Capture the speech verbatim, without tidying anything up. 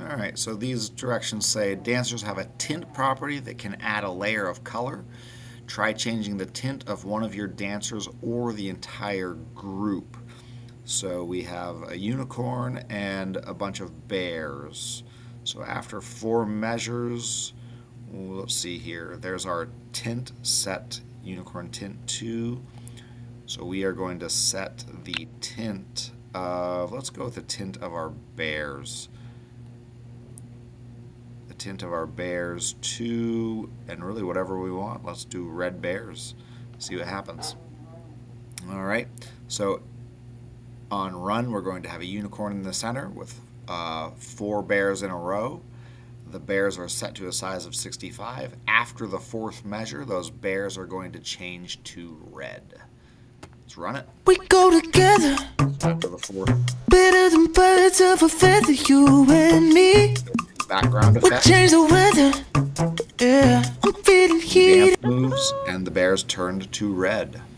Alright, so these directions say dancers have a tint property that can add a layer of color. Try changing the tint of one of your dancers or the entire group. So we have a unicorn and a bunch of bears. So after four measures, let's see here, there's our tint set, unicorn tint two. So we are going to set the tint of, let's go with the tint of our bears. The tint of our bears to, and really whatever we want. Let's do red bears. See what happens. Alright, so on run we're going to have a unicorn in the center with uh, four bears in a row. The bears are set to a size of sixty-five. After the fourth measure, those bears are going to change to red. Let's run it. We go together. After the fourth. Better than birds of a feather, you and me. Background effect. We change the weather. Yeah, I'm feeling The heat. dance moves and the bears turned to red.